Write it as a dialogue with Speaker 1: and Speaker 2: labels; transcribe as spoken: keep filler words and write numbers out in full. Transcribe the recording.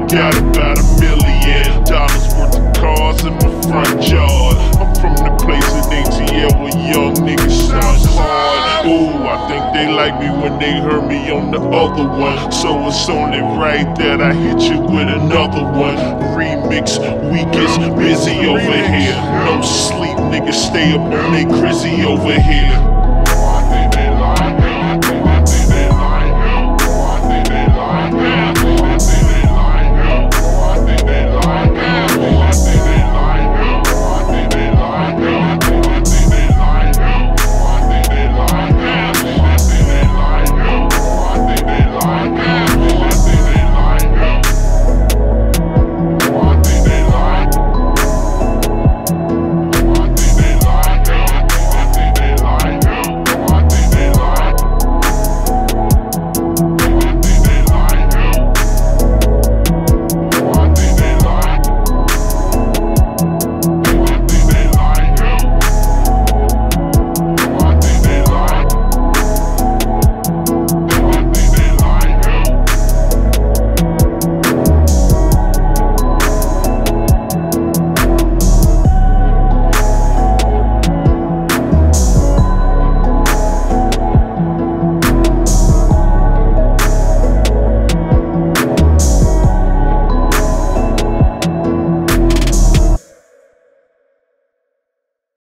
Speaker 1: got about a million dollars worth of cars in my front yard. I'm from the place in A T L where young niggas sound hard. Ooh, I think they like me when they heard me on the other one, so it's only right that I hit you with another one. Remix, we get busy over here. No sleep, niggas stay up on they crazy over here.